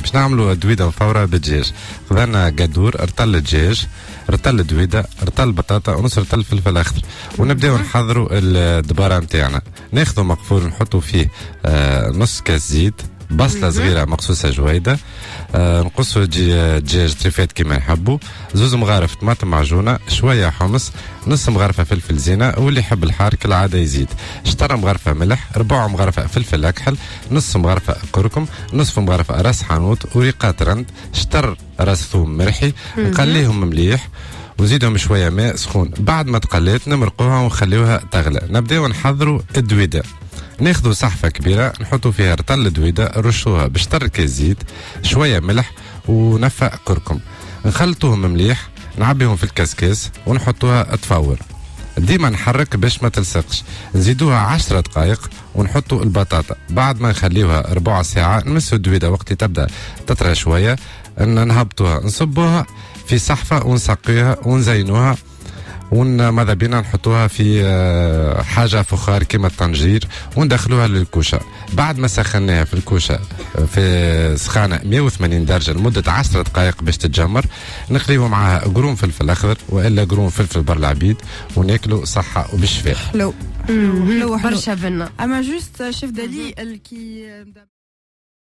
باش نعملوا دويده مفوره بالدجاج. خذنا قدور، رطل الدجاج، رطل دويده، رطل بطاطا، ونص رطل فلفل اخضر، ونبداو نحضروا الدباره نتاعنا. ناخذوا مقفول نحطوا فيه نص كاس زيت، بصله صغيره مقصوصه جويده، نقصوا دجاج تريفات كيما نحبوا، زوز مغارف طماطم معجونه، شويه حمص، نص مغرفه فلفل زينه، واللي يحب الحار كالعاده يزيد، شطره مغرفه ملح، ربع مغرفه فلفل اكحل، نص مغرفه كركم، نصف مغرفه راس حانوت، وريقات رند، شطر راس ثوم مرحي، نقليهم مليح وزيدهم شويه ماء سخون. بعد ما تقليت نمرقوها ونخليوها تغلى. نبداو نحضروا الدويده. ناخذوا صحفة كبيرة نحطوا فيها رطل الدويدة، نرشوها بشطر كاس زيت، شوية ملح ونفق كركم، نخلطوهم مليح، نعبيهم في الكاسكاس ونحطوها تفور. ديما نحرك باش ما تلصقش. نزيدوها 10 دقائق ونحطوا البطاطا. بعد ما نخليوها ربع ساعة نمسوا الدويدة وقت تبدأ تطرى شوية، نهبطوها نصبوها في صحفة ونسقيها ونزينوها، ماذا بينا نحطوها في حاجة فخار كما الطنجير وندخلوها للكوشة. بعد ما سخناها في الكوشة في سخانة 180 درجة لمدة 10 دقائق باش تتجمر، نخليو معاها قرون فلفل أخضر وإلا قرون فلفل برلعبيد، وناكلوا صحة وبالشفاء. حلو برشا بنا. اما جوست شيف دالي الكي